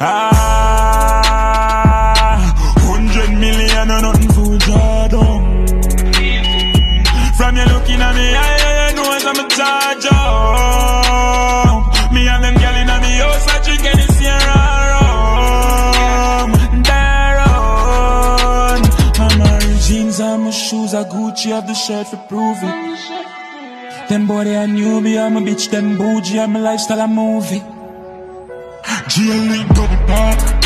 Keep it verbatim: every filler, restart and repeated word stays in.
Ah, hundred million or nothing for Jordan. From you looking at me, I know as I'm a charge up. Me and them girl in me house, I drink any Sierra rum. Daron, I'm my jeans and my shoes, I Gucci, have the shirt for prove it. Them boy they a newbie, I'm a bitch, them bougie, I'm a lifestyle, a movie. G L E double park.